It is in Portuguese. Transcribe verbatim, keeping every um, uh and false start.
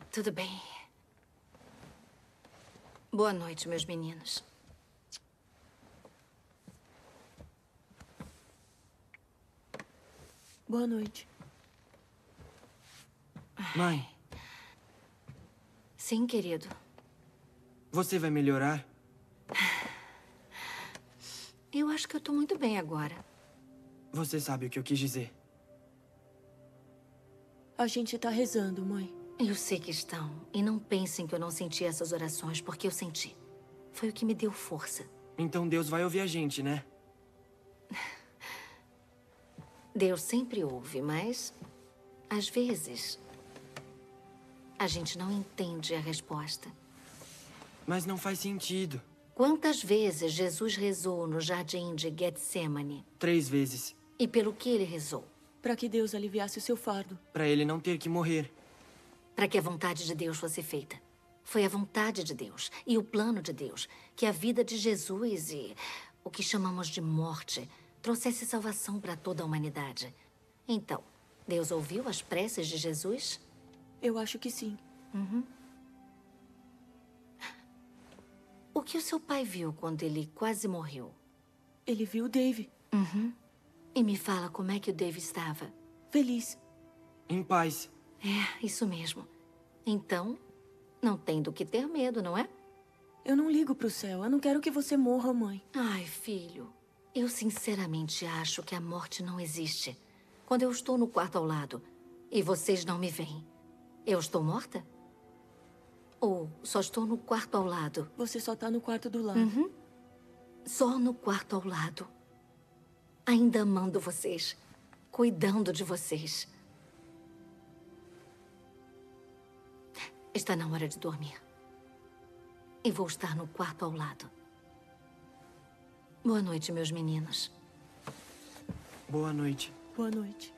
Tudo bem. Boa noite, meus meninos. Boa noite. Mãe. Sim, querido. Você vai melhorar? Eu acho que eu tô muito bem agora. Você sabe o que eu quis dizer. A gente tá rezando, mãe. Eu sei que estão. E não pensem que eu não senti essas orações, porque eu senti. Foi o que me deu força. Então Deus vai ouvir a gente, né? Deus sempre ouve, mas... às vezes... a gente não entende a resposta. Mas não faz sentido. Quantas vezes Jesus rezou no jardim de Getsemane? Três vezes. E pelo que ele rezou? Para que Deus aliviasse o seu fardo. Para ele não ter que morrer. Para que a vontade de Deus fosse feita. Foi a vontade de Deus e o plano de Deus que a vida de Jesus e o que chamamos de morte trouxesse salvação para toda a humanidade. Então, Deus ouviu as preces de Jesus? Eu acho que sim. Uhum. O que o seu pai viu quando ele quase morreu? Ele viu o Dave. Uhum. E me fala como é que o Dave estava. Feliz. Em paz. É, isso mesmo. Então, não tem do que ter medo, não é? Eu não ligo pro céu. Eu não quero que você morra, mãe. Ai, filho. Eu sinceramente acho que a morte não existe. Quando eu estou no quarto ao lado e vocês não me veem, eu estou morta? Ou só estou no quarto ao lado? Você só tá no quarto do lado. Uhum. Só no quarto ao lado. Ainda amando vocês. Cuidando de vocês. Está na hora de dormir. E vou estar no quarto ao lado. Boa noite, meus meninos. Boa noite. Boa noite.